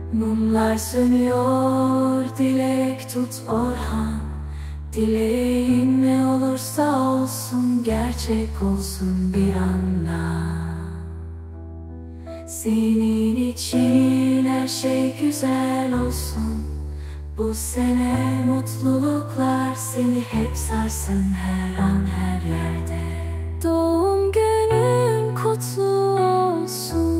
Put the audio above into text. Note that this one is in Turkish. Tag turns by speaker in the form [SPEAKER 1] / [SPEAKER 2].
[SPEAKER 1] Mumlar sönüyor, dilek tut Orhan. Dileğin ne olursa olsun, gerçek olsun bir anda. Senin için her şey güzel olsun. Bu sene mutluluklar seni hep sarsın, her an her yerde. Doğum günün kutlu olsun.